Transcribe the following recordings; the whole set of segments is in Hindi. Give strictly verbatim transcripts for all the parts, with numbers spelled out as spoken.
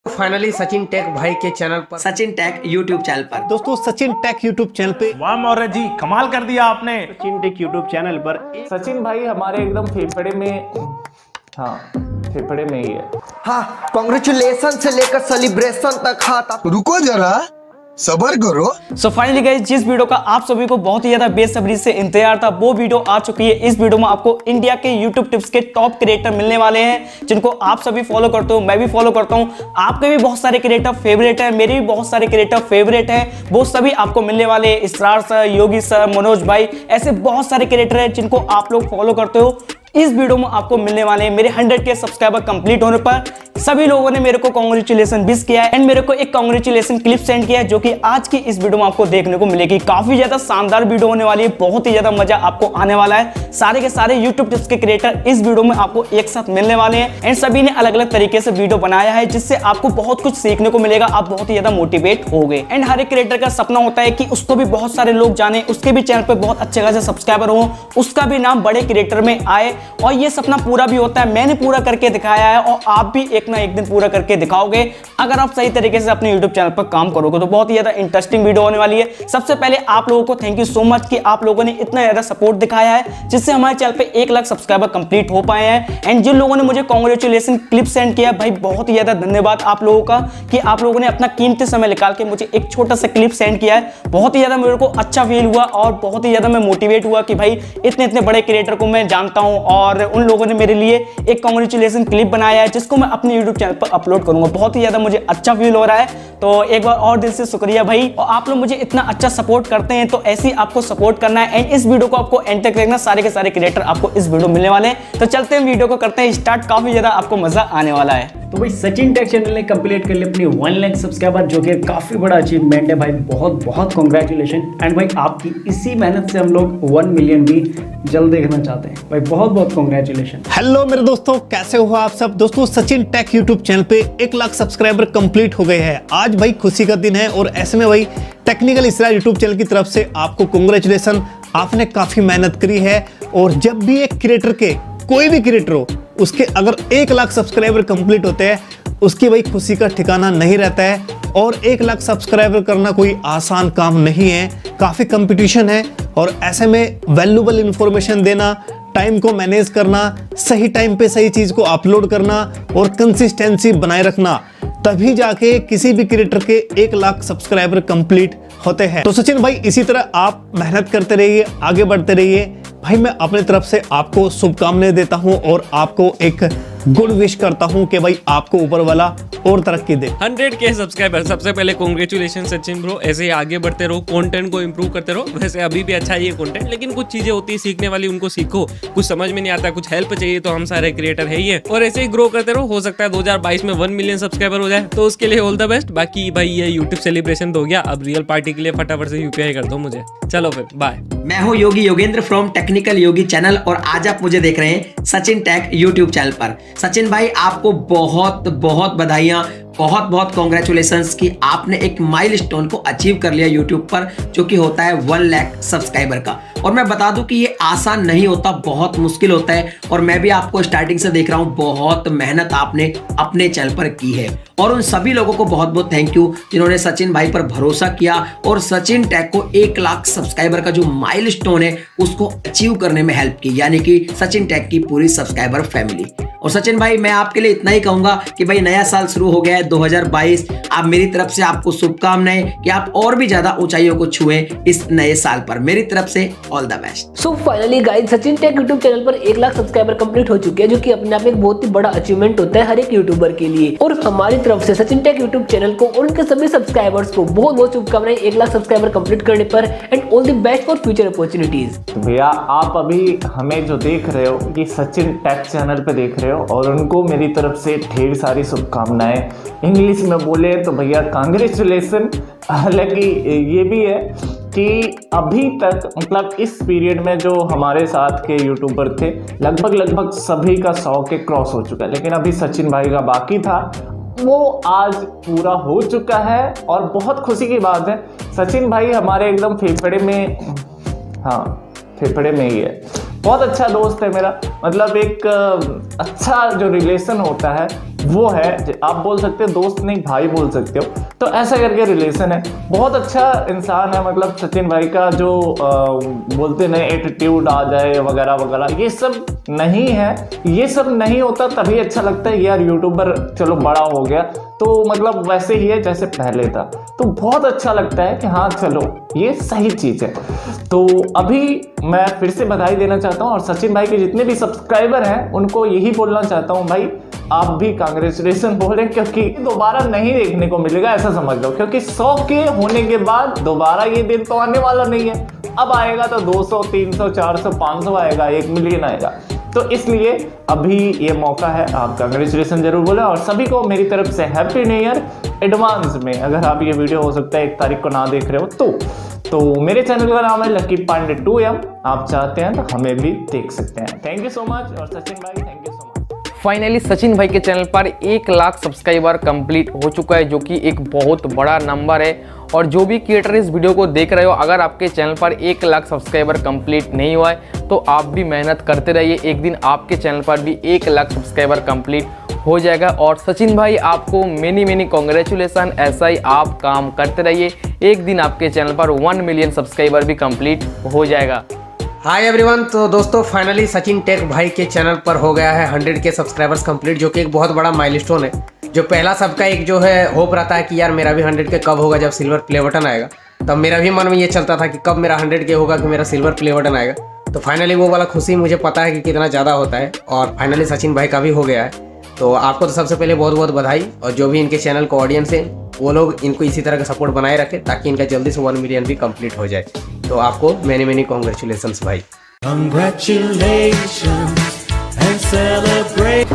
फाइनली सचिन टेक भाई के चैनल पर, सचिन टेक यूट्यूब चैनल पर दोस्तों सचिन टेक यूट्यूब चैनल पे वाह मौर्य जी, कमाल कर दिया आपने। सचिन टेक यूट्यूब चैनल पर सचिन भाई हमारे एकदम फेफड़े में, हाँ फेफड़े में ही है। हाँ, कांग्रेचुलेशन से लेकर सेलिब्रेशन तक। हाँ, रुको जरा, सबर करो। सो फाइनली गाइस, जिस वीडियो का आप सभी को बहुत ही ज्यादा बेसब्री से इंतजार था वो वीडियो आ चुकी है। इस वीडियो में आपको इंडिया के यूट्यूब टिप्स के टॉप क्रिएटर मिलने वाले हैं जिनको आप सभी फॉलो करते हो, मैं भी फॉलो करता हूं। आपके भी बहुत सारे क्रिएटर फेवरेट है, मेरे भी बहुत सारे क्रिएटर फेवरेट है, वो सभी आपको मिलने वाले हैं। इसरार सर, योगी सर, मनोज भाई, ऐसे बहुत सारे क्रिएटर है जिनको आप लोग फॉलो करते हो। इस वीडियो में आपको मिलने वाले हैं। मेरे हंड्रेड के सब्सक्राइबर कंप्लीट होने पर सभी लोगों ने मेरे को कांग्रेचुलेशन विश किया है एंड मेरे को एक कांग्रेचुलेशन क्लिप सेंड किया है जो कि आज की इस वीडियो में आपको देखने को मिलेगी। काफी ज्यादा शानदार वीडियो होने वाली है, बहुत ही ज्यादा मजा आपको आने वाला है। सारे के सारे यूट्यूब टिप्स के क्रिएटर इस वीडियो में आपको एक साथ मिलने वाले हैं एंड सभी ने अलग अलग तरीके से वीडियो बनाया है जिससे आपको बहुत कुछ सीखने को मिलेगा। आप बहुत ही ज्यादा मोटिवेट हो गए एंड हर एक क्रिएटर का सपना होता है कि उसको भी बहुत सारे लोग जाने, उसके भी चैनल पे बहुत अच्छे खासे सब्सक्राइबर हो, उसका भी नाम बड़े क्रिएटर में आए और ये सपना पूरा भी होता है। मैंने पूरा करके दिखाया है और आप भी एक ना एक दिन पूरा करके दिखाओगे अगर आप सही तरीके से अपने YouTube चैनल पर काम करोगे। तो बहुत ही ज्यादा इंटरेस्टिंग वीडियो होने वाली है। सबसे पहले आप लोगों को थैंक यू सो मच कि आप लोगों ने इतना ज्यादा सपोर्ट दिखाया है जिससे हमारे चैनल पे एक लाख सब्सक्राइबर कंप्लीट हो पाए हैं एंड जिन लोगों ने मुझे कांग्रेचुलेशन क्लिप सेंड किया भाई, बहुत ही ज्यादा धन्यवाद आप लोगों का कि आप लोगों ने अपना कीमती समय निकाल के मुझे एक छोटा सा क्लिप सेंड किया है। बहुत ही ज्यादा मेरे को अच्छा फील हुआ और बहुत ही ज्यादा मैं मोटिवेट हुआ कि भाई इतने इतने बड़े क्रिएटर को मैं जानता हूं और उन लोगों ने मेरे लिए एक कांग्रेचुलेशन क्लिप बनाया है जिसको मैं अपने यूट्यूब चैनल पर अपलोड करूंगा। बहुत ही ज्यादा मुझे अच्छा फील हो रहा है, तो एक बार और दिल से शुक्रिया भाई। और आप लोग मुझे इतना अच्छा सपोर्ट करते हैं तो ऐसे ही आपको सपोर्ट करना है एंड इस वीडियो को आपको एंड तक देखना। सारे के सारे क्रिएटर आपको इस वीडियो मिलने वाले हैं। तो चलते हैं वीडियो को करते हैं स्टार्ट, काफी ज्यादा आपको मजा आने वाला है। तो भाई सचिन टेक चैनल ने कंप्लीट कर लिया अपनी वन लाख सब्सक्राइबर जो कि काफी बड़ा अचीवमेंट है भाई। बहुत बहुत कांग्रेचुलेशन एंड भाई आपकी इसी मेहनत से हम लोग वन मिलियन भी जल्द देखना चाहते हैं भाई। बहुत बहुत कांग्रेचुलेशन। हेलो मेरे दोस्तों, कैसे हो आप सब। दोस्तों सचिन टेक यूट्यूब चैनल पे एक लाख सब्सक्राइबर कंप्लीट हो गए हैं। आज भाई खुशी का दिन है और ऐसे में भाई टेक्निकल इसरार यूट्यूब चैनल की तरफ से आपको कांग्रेचुलेशन। आपने काफी मेहनत करी है और जब भी एक क्रिएटर के, कोई भी क्रिएटर हो, उसके अगर एक लाख सब्सक्राइबर कंप्लीट होते हैं उसकी भाई खुशी का ठिकाना नहीं रहता है। और एक लाख सब्सक्राइबर करना कोई आसान काम नहीं है, काफी कंपटीशन है और ऐसे में वैल्यूएबल इंफॉर्मेशन देना, टाइम को मैनेज करना, सही टाइम पे सही चीज को अपलोड करना और कंसिस्टेंसी बनाए रखना, तभी जाके किसी भी क्रिएटर के एक लाख सब्सक्राइबर कंप्लीट होते हैं। तो सचिन भाई इसी तरह आप मेहनत करते रहिए, आगे बढ़ते रहिए भाई। मैं अपनी तरफ से आपको शुभकामनाएं देता हूं और आपको एक गुड विश करता हूं कि भाई आपको ऊपर वाला और तरक्की दे। हंड्रेड के सब्सक्राइबर, सबसे पहले कांग्रेचुलेशन सचिन ब्रो। ऐसे ही आगे बढ़ते रहो, कंटेंट को इंप्रूव करते रहो। वैसे अभी भी अच्छा ही है कंटेंट, लेकिन कुछ चीजें होती है सीखने वाली, उनको सीखो। कुछ समझ में नहीं आता, कुछ हेल्प चाहिए तो हम सारे क्रिएटर है ही है और ऐसे ही ग्रो करते रहो। हो सकता है दो हजार बाईस में वन मिलियन सब्सक्राइबर हो जाए, तो उसके लिए ऑल द बेस्ट। बाकी भाई ये यूट्यूब सेलिब्रेशन तो हो गया, अब रियल पार्टी के लिए फटाफट से यूपीआई कर दो मुझे। चलो फिर बाय। मैं हूं Yogi Yogendra from technical Yogi channel और आज आप मुझे देख रहे हैं सचिन टेक यूट्यूब चैनल पर। सचिन भाई आपको बहुत बहुत बधाइयां, बहुत बहुत कांग्रेचुलेशंस कि आपने एक माइलस्टोन को अचीव कर लिया यूट्यूब पर, जो कि होता है वन लाख सब्सक्राइबर का। और मैं बता दूं कि ये आसान नहीं होता, बहुत मुश्किल होता है और मैं भी आपको स्टार्टिंग से देख रहा हूं, बहुत मेहनत आपने अपने चैनल पर की है। और उन सभी लोगों को बहुत बहुत थैंक यू जिन्होंने सचिन भाई पर भरोसा किया और सचिन टेक को एक लाख सब्सक्राइबर का जो माइलस्टोन है उसको अचीव करने में हेल्प की, यानी कि सचिन टेक की पूरी सब्सक्राइबर फैमिली। और सचिन भाई मैं आपके लिए इतना ही कहूंगा कि भाई नया साल शुरू हो गया है दो हजार बाईस। आप मेरी तरफ से आपको शुभकामनाएं कि आप और भी ज्यादा ऊंचाइयों को छुएं इस नए साल पर। मेरी तरफ से all the best. So finally guys, Sachin tech YouTube channel पर एक लाख सब्सक्राइबर कंप्लीट हो चुके हैं जो कि अपने आप में एक बहुत ही बड़ा अचीवमेंट होता है हर एक यूट्यूबर के लिए। और हमारी तरफ से सचिन टेक यूट्यूब चैनल को और उनके सभी सब्सक्राइबर्स को बहुत बहुत शुभकामनाएं एक लाख सब्सक्राइबर कंप्लीट करने पर and all the best for future opportunities. भैया आप अभी हमें जो देख रहे हो ये सचिन टेक चैनल पे देख रहे हो और उनको मेरी तरफ से ढेर सारी शुभकामनाएं। इंग्लिश में बोले तो भैया कांग्रेचुलेशन। हालांकि ये भी है कि अभी तक मतलब इस पीरियड में जो हमारे साथ के यूट्यूबर थे लगभग लगभग सभी का सौ के क्रॉस हो चुका है, लेकिन अभी सचिन भाई का बाकी था, वो आज पूरा हो चुका है और बहुत खुशी की बात है। सचिन भाई हमारे एकदम फेफड़े में, हाँ फेफड़े में ही है। बहुत अच्छा दोस्त है मेरा। मतलब एक अच्छा जो रिलेशन होता है वो है, आप बोल सकते हो दोस्त नहीं भाई बोल सकते हो, तो ऐसा करके रिलेशन है। बहुत अच्छा इंसान है। मतलब सचिन भाई का जो आ, बोलते नहीं एटीट्यूड आ जाए वगैरह वगैरह, ये सब नहीं है। ये सब नहीं होता तभी अच्छा लगता है यार, यूट्यूबर चलो बड़ा हो गया तो मतलब वैसे ही है जैसे पहले था, तो बहुत अच्छा लगता है कि हाँ चलो ये सही चीज़ है। तो अभी मैं फिर से बधाई देना चाहता हूँ और सचिन भाई के जितने भी सब्सक्राइबर हैं उनको यही बोलना चाहता हूँ, भाई आप भी कांग्रेचुलेशन बोलें, क्योंकि दोबारा नहीं देखने को मिलेगा ऐसा समझ लो। क्योंकि सौ के होने के बाद दोबारा ये दिन तो आने वाला नहीं है। अब आएगा तो दो सौ, तीन सौ, चार सौ, पाँच सौ आएगा, एक मिलियन आएगा। तो इसलिए अभी ये मौका है, आप कांग्रेचुलेशन जरूर बोले। और सभी को मेरी तरफ से हैप्पी न्यू ईयर एडवांस में। अगर आप ये वीडियो हो सकता है एक तारीख को ना देख रहे हो तो तो मेरे चैनल का नाम है लकी पांडे टू एम, आप चाहते हैं तो हमें भी देख सकते हैं। Thank you so much. और सचिन भाई thank you so much. Finally Sachin भाई के चैनल पर एक लाख सब्सक्राइबर कंप्लीट हो चुका है, जो कि एक बहुत बड़ा नंबर है। और जो भी क्रिएटर इस वीडियो को देख रहे हो, अगर आपके चैनल पर एक लाख सब्सक्राइबर कंप्लीट नहीं हुआ है तो आप भी मेहनत करते रहिए, एक दिन आपके चैनल पर भी एक लाख सब्सक्राइबर कंप्लीट हो जाएगा। और सचिन भाई आपको मेनी मेनी कॉन्ग्रेचुलेसन, ऐसा ही आप काम करते रहिए, एक दिन आपके चैनल पर वन मिलियन सब्सक्राइबर भी कंप्लीट हो जाएगा। हाय एवरीवन, तो दोस्तों फाइनली सचिन टेक भाई के चैनल पर हो गया है हंड्रेड के सब्सक्राइबर्स कंप्लीट, जो कि एक बहुत बड़ा माइलस्टोन है। जो पहला सबका एक जो है होप रहता है कि यार मेरा भी हंड्रेड के कब होगा, जब सिल्वर प्ले बटन आएगा। तब मेरा भी मन में ये चलता था कि कब मेरा हंड्रेड के होगा कि मेरा सिल्वर प्ले बटन आएगा। तो फाइनली वो वाला खुशी मुझे पता है कि कितना ज़्यादा होता है, और फाइनली सचिन भाई का भी हो गया है। तो आपको तो सबसे पहले बहुत बहुत बधाई, और जो भी इनके चैनल को ऑडियंस है वो लोग इनको इसी तरह का सपोर्ट बनाए रखें ताकि इनका जल्दी से वन मिलियन भी कंप्लीट हो जाए। तो आपको मैनी मैनी कॉन्ग्रेचुलेसन्स भाई। Congratulations and celebrate.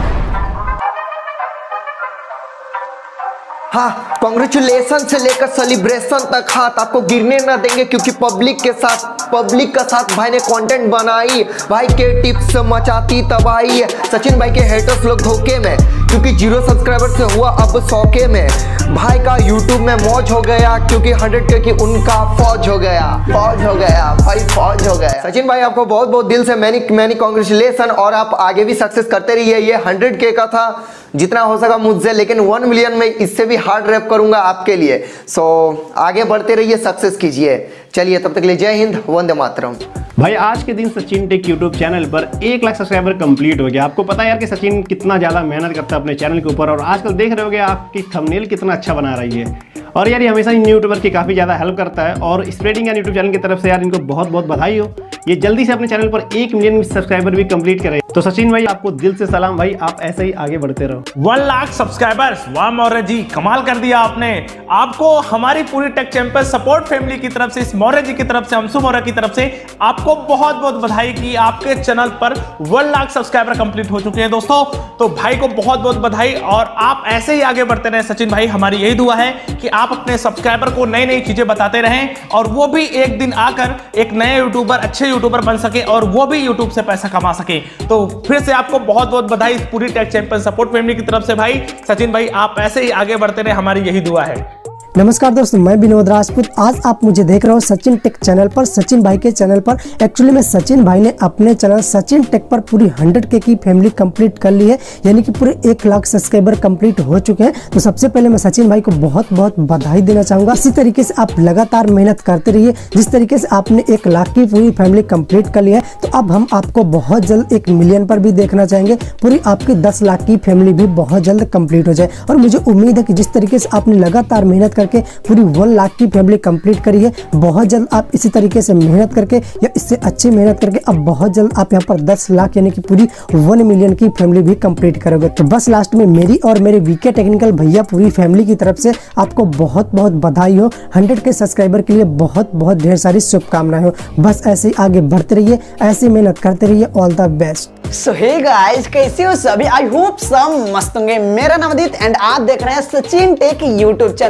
हाँ, कॉन्ग्रेचुलेशन से लेकर सेलिब्रेशन तक हाथ आपको गिरने ना देंगे, क्योंकि पब्लिक के साथ पब्लिक का साथ भाई ने कंटेंट बनाई, भाई के टिप्स मचाती तबाही। सचिन भाई के हेटर्स लोग धोखे में, क्योंकि जीरो सब्सक्राइबर से हुआ अब सौ के में। भाई का यूट्यूब में मौज हो गया, क्योंकि हंड्रेड के की उनका फौज हो गया, फौज हो गया भाई, फौज हो गया। सचिन भाई आपको बहुत बहुत दिल से मैनी मैनी कॉन्ग्रेचुलेशन, और आप आगे भी सक्सेस करते रहिए। ये हंड्रेड के का था, जितना हो सका मुझसे, लेकिन वन मिलियन में इससे भी हार्ड रैप करूंगा आपके लिए। सो आगे बढ़ते रहिए, सक्सेस कीजिए। चलिए तब तक के लिए जय हिंद, वंदे मातरम। भाई आज के दिन सचिन टेक यूट्यूब चैनल पर एक लाख सब्सक्राइबर कंप्लीट हो गया। आपको पता है यार कि सचिन कितना ज़्यादा मेहनत करता है अपने चैनल के ऊपर, और आजकल देख रहे होगे आपकी थंबनेल कितना अच्छा बना रही है। और यार ये हमेशा इन यूट्यूबर की काफ़ी ज़्यादा हेल्प करता है, और स्प्रेडिंग एंड यूट्यूब चैनल की तरफ से यार इनको बहुत बहुत बधाई हो। ये जल्दी से अपने चैनल पर एक मिलियन सब्सक्राइबर भी कंप्लीट करें। तो सचिन भाई आपको दिल से सलाम भाई, आप ऐसे ही आगे बढ़ते रहो। वन लाख सब्सक्राइबर्स, वाह मौर्य जी कमाल कर दिया आपने। आपको हमारी पूरी टेक चैंपियन सपोर्ट फैमिली की तरफ से, इस मौर्य जी की तरफ से, अंशु मौर्य की तरफ से आपको बहुत बहुत बधाई कि आपके चैनल पर वन लाख सब्सक्राइबर कंप्लीट हो चुके हैं दोस्तों। तो भाई को बहुत बहुत बधाई, और आप ऐसे ही आगे बढ़ते रहे सचिन भाई। हमारी यही दुआ है कि आप अपने सब्सक्राइबर को नई नई चीजें बताते रहें, और वो भी एक दिन आकर एक नए यूट्यूबर, अच्छे यूट्यूबर बन सके, और वो भी यूट्यूब से पैसा कमा सके। तो फिर से आपको बहुत बहुत बधाई पूरी टेक चैंपियन सपोर्ट फैमिली की तरफ से। भाई सचिन भाई आप ऐसे ही आगे बढ़ते रहे, हमारी यही दुआ है। नमस्कार दोस्तों, मैं विनोद राजपूत। आज आप मुझे देख रहे हो सचिन टेक चैनल पर, सचिन भाई के चैनल पर। एक्चुअली में सचिन भाई ने अपने चैनल सचिन टेक पर पूरी हंड्रेड के की फैमिली कंप्लीट कर ली है, यानी कि पूरे एक लाख सब्सक्राइबर कंप्लीट हो चुके हैं। तो सबसे पहले मैं सचिन भाई को बहुत बहुत बधाई देना चाहूंगा। इसी तरीके से आप लगातार मेहनत करते रहिए, जिस तरीके से आपने एक लाख की पूरी फैमिली कंप्लीट कर ली है। तो अब हम आपको बहुत जल्द एक मिलियन पर भी देखना चाहेंगे, पूरी आपकी दस लाख की फैमिली भी बहुत जल्द कंप्लीट हो जाए। और मुझे उम्मीद है कि जिस तरीके से आपने लगातार मेहनत करके पूरी वन लाख की फैमिली कंप्लीट करी है, बहुत जल्द आप इसी तरीके से मेहनत करके या इससे अच्छी मेहनत करके अब बहुत जल्द आप यहाँ पर दस लाख यानी कि पूरी वन मिलियन की फैमिली भी कंप्लीट करोगे। तो बस लास्ट में मेरी और मेरे वीके टेक्निकल भैया पूरी फैमिली की तरफ से आपको बहुत बहुत बधाई हो। हंड्रेड के सब्सक्राइबर के लिए बहुत बहुत ढेर सारी शुभकामनाएं हो। बस ऐसे ही आगे बढ़ते रहिए, ऐसे मेहनत करते रहिए। All the best. So hey guys, कैसे हो सभी? आई होप सब मस्त होंगे। मेरा नाम अदित एंड आप देख रहे हैं Sachin tech YouTube channel.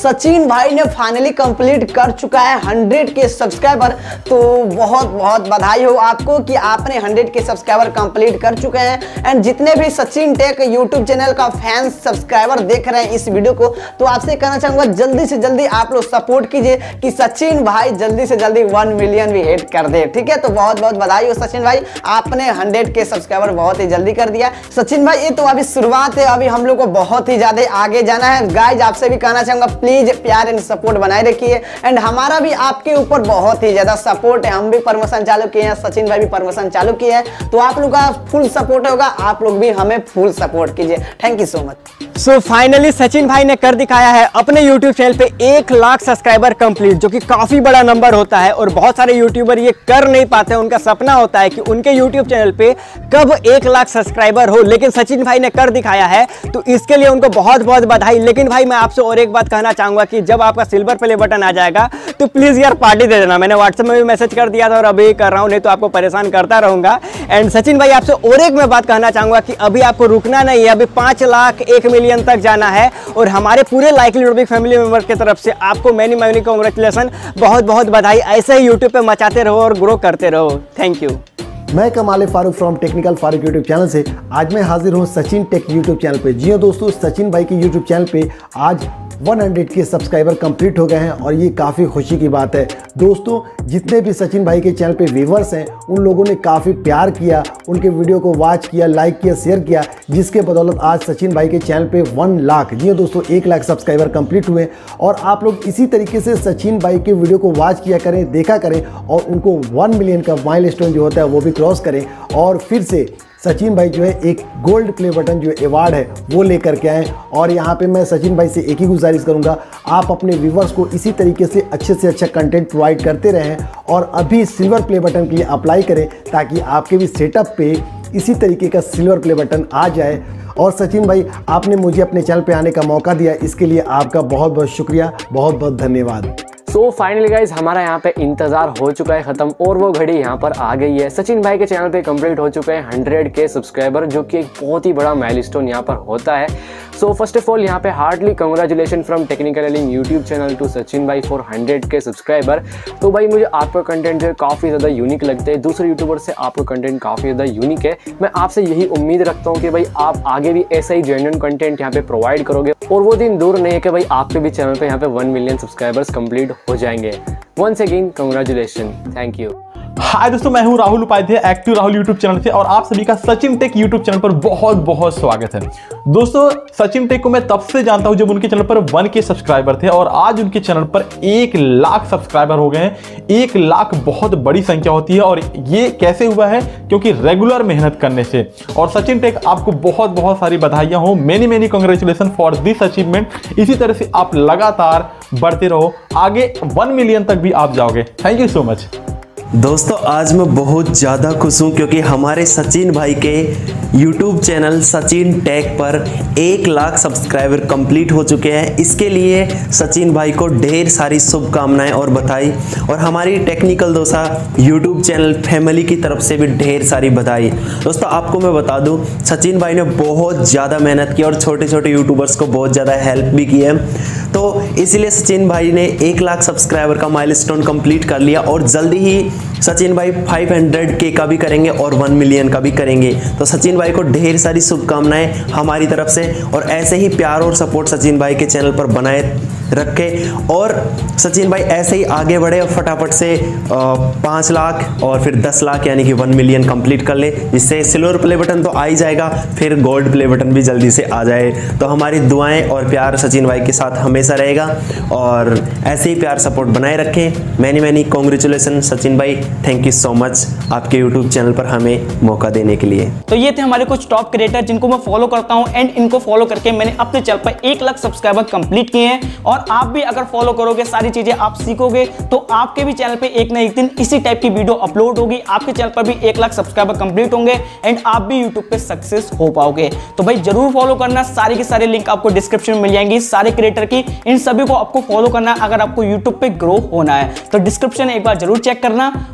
Sachin भाई ने फाइनली कंप्लीट कर चुका है हंड्रेड के सब्सक्राइबर। तो बहुत बहुत बधाई हो आपको कि आपने हंड्रेड के सब्सक्राइबर कंप्लीट कर चुके हैं। एंड जितने भी सचिन टेक यूट्यूब चैनल का फैंस सब्सक्राइबर देख रहे हैं इस वीडियो को, तो आपसे कहना चाहूंगा जल्दी से जल्दी आप लोग सपोर्ट कीजिए कि सचिन भाई जल्दी से जल्दी वन मिलियन भी हिट कर दे। ठीक है, तो बहुत बहुत बधाई हो सचिन भाई, आपने हंड्रेड के सब्सक्राइबर बहुत ही जल्दी कर दिया। सचिन भाई ये तो अभी शुरुआत है, अभी हम लोग को बहुत ही ज्यादा आगे जाना है। गाइज आपसे भी कहना चाहूंगा प्लीज प्यार एंड सपोर्ट बनाए रखिए। एंड हमारा भी आपके ऊपर बहुत ही ज्यादा सपोर्ट है, हम भी प्रमोशन चालू किए हैं, सचिन भाई भी प्रमोशन चालू किए हैं, तो आप लोग का फुल सपोर्ट होगा, आप लोग भी हमें फुल सपोर्ट कीजिए। Thank you so much. So finally Sachin भाई ने कर दिखाया है अपने यूट्यूब चैनल पे एक लाख सब्सक्राइबर कंप्लीट, जो कि काफी बड़ा नंबर होता है और बहुत सारे यूट्यूबर ये कर नहीं पाते। उनका सपना होता है कि उनके यूट्यूब चैनल पे कब एक लाख सब्सक्राइबर हो, लेकिन सचिन भाई ने कर दिखाया है, तो इसके लिए उनको बहुत बहुत बधाई। लेकिन भाई मैं आपसे और एक बात कहना चाहूंगा कि जब आपका सिल्वर प्ले बटन आ जाएगा तो प्लीज यार पार्टी दे देना। मैंने व्हाट्सएप में भी मैसेज कर दिया था और अभी कर रहा हूं, नहीं तो आपको परेशान करता रहूंगा। एंड सचिन भाई आपसे और एक मैं बात कहना चाहूंगा कि अभी आपको रुकना नहीं है, अभी पांच लाख एक मिलियन तक जाना है और हमारे पूरे लाइकली बिग फैमिली मेंबर की तरफ से आपको मैनी मैनी कांग्रेचुलेसन, बहुत बहुत बधाई। ऐसे ही यूट्यूब पे मचाते रहो और ग्रो करते रहो। Thank you. मैं Kamal Farooq from technical Farooq YouTube channel से आज मैं हाजिर हूं सचिन टेक यूट्यूब चैनल पे। जी हाँ दोस्तों, सचिन भाई के यूट्यूब चैनल पे आज सौ के सब्सक्राइबर कंप्लीट हो गए हैं और ये काफ़ी खुशी की बात है। दोस्तों जितने भी सचिन भाई के चैनल पे व्यूवर्स हैं उन लोगों ने काफ़ी प्यार किया, उनके वीडियो को वॉच किया, लाइक किया, शेयर किया, जिसके बदौलत आज सचिन भाई के चैनल पे वन लाख जी हाँ दोस्तों एक लाख सब्सक्राइबर कंप्लीट हुए। और आप लोग इसी तरीके से सचिन भाई के वीडियो को वॉच किया करें, देखा करें और उनको वन मिलियन का माइलस्टोन जो होता है वो भी क्रॉस करें और फिर से सचिन भाई जो है एक गोल्ड प्ले बटन जो अवार्ड है वो लेकर के आए। और यहाँ पे मैं सचिन भाई से एक ही गुजारिश करूँगा, आप अपने व्यूवर्स को इसी तरीके से अच्छे से अच्छा कंटेंट प्रोवाइड करते रहें और अभी सिल्वर प्ले बटन के लिए अप्लाई करें ताकि आपके भी सेटअप पे इसी तरीके का सिल्वर प्ले बटन आ जाए। और सचिन भाई आपने मुझे अपने चैनल पे आने का मौका दिया, इसके लिए आपका बहुत बहुत शुक्रिया, बहुत बहुत धन्यवाद। सो फाइनली गाइज हमारा यहाँ पे इंतजार हो चुका है खत्म और वो घड़ी यहाँ पर आ गई है। सचिन भाई के चैनल पे कंप्लीट हो चुके हैं हंड्रेड के सब्सक्राइबर, जो कि एक बहुत ही बड़ा माइलस्टोन यहाँ पर होता है। सो फर्स्ट ऑफ ऑल यहाँ पे हार्डली कंग्रेचुलेशन फ्रॉम टेक्निकल एलिंग यूट्यूब चैनल टू सचिन भाई फॉर हंड्रेड के सब्सक्राइबर। तो भाई मुझे आपका कंटेंट जो है काफ़ी ज़्यादा यूनिक लगता है, दूसरे यूट्यूबर से आपका कंटेंट काफ़ी ज़्यादा यूनिक है। मैं आपसे यही उम्मीद रखता हूँ कि भाई आप आगे भी ऐसा ही जेन्युइन कंटेंट यहाँ पे प्रोवाइड करोगे और वो दिन दूर नहीं है कि भाई आपके भी चैनल पे यहाँ पे वन मिलियन सब्सक्राइबर्स कंप्लीट हो जाएंगे। Once again congratulation, thank you. Hi दोस्तों, मैं हूं Rahul Upadhyay active Rahul YouTube channel से और आप सभी का सचिन टेक यूट्यूब चैनल पर बहुत बहुत स्वागत है। दोस्तों सचिन टेक को मैं तब से जानता हूं जब उनके चैनल पर वन के सब्सक्राइबर थे और आज उनके चैनल पर एक लाख सब्सक्राइबर हो गए हैं। एक लाख बहुत बड़ी संख्या होती है और ये कैसे हुआ है, क्योंकि रेगुलर मेहनत करने से। और सचिन टेक आपको बहुत बहुत सारी बधाइयां हो, many many congratulation for this achievement. इसी तरह से आप लगातार बढ़ते रहो, आगे वन मिलियन तक भी आप जाओगे। Thank you so much. दोस्तों आज मैं बहुत ज़्यादा खुश हूँ क्योंकि हमारे सचिन भाई के यूट्यूब चैनल सचिन टेक पर एक लाख सब्सक्राइबर कंप्लीट हो चुके हैं। इसके लिए सचिन भाई को ढेर सारी शुभकामनाएं और बधाई, और हमारी technical Dosa YouTube channel family की तरफ से भी ढेर सारी बधाई। दोस्तों आपको मैं बता दूं सचिन भाई ने बहुत ज़्यादा मेहनत की और छोटे छोटे यूट्यूबर्स को बहुत ज़्यादा हेल्प भी की है, तो इसलिए सचिन भाई ने एक लाख सब्सक्राइबर का माइलस्टोन कंप्लीट कर लिया और जल्दी ही सचिन भाई पाँच सौ के का भी करेंगे और वन मिलियन का भी करेंगे। तो सचिन भाई को ढेर सारी शुभकामनाएं हमारी तरफ से, और ऐसे ही प्यार और सपोर्ट सचिन भाई के चैनल पर बनाए रखे और सचिन भाई ऐसे ही आगे बढ़े और फटाफट से पाँच लाख और फिर दस लाख यानी कि वन मिलियन कंप्लीट कर ले, जिससे सिल्वर प्ले बटन तो आ ही जाएगा, फिर गोल्ड प्ले बटन भी जल्दी से आ जाए। तो हमारी दुआएं और प्यार सचिन भाई के साथ हमेशा रहेगा और ऐसे ही प्यार सपोर्ट बनाए रखें। मैनी मैनी कांग्रेचुलेसन सचिन भाई, थैंक यू सो मच आपके यूट्यूब चैनल पर हमें मौका देने के लिए। तो ये थे हमारे कुछ टॉप क्रिएटर जिनको मैं फॉलो करता हूँ एंड इनको फॉलो करके मैंने अपने चैनल पर एक लाख सब्सक्राइबर कंप्लीट किए हैं। और आप भी अगर फॉलो करोगे, सारी चीजें आप सीखोगे, तो आपके भी चैनल पे एक ना एक दिन इसी टाइप की वीडियो अपलोड होगी, आपके चैनल पर भी एक लाख सब्सक्राइबर कंप्लीट होंगे एंड आप भी यूट्यूब पे सक्सेस हो पाओगे। तो भाई जरूर फॉलो करना, सारी की सारी लिंक आपको डिस्क्रिप्शन में मिल जाएंगी सारे क्रिएटर की, इन सभी को आपको फॉलो करना अगर आपको यूट्यूब पे ग्रो होना है। तो डिस्क्रिप्शन एक बार जरूर चेक करना।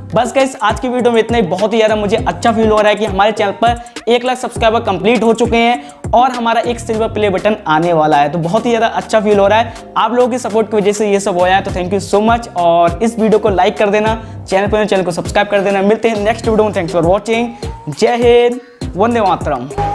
बस गाइस आज की वीडियो में इतना ही। बहुत ही ज़्यादा मुझे अच्छा फील हो रहा है कि हमारे चैनल पर एक लाख सब्सक्राइबर कंप्लीट हो चुके हैं और हमारा एक सिल्वर प्ले बटन आने वाला है। तो बहुत ही ज़्यादा अच्छा फील हो रहा है, आप लोगों की सपोर्ट की वजह से ये सब हो है। तो थैंक यू सो मच और इस वीडियो को लाइक कर देना, चैनल पर चैनल को सब्सक्राइब कर देना। मिलते हैं नेक्स्ट वीडियो में। Thanks for watching. जय हिंद, वंदे मातरम।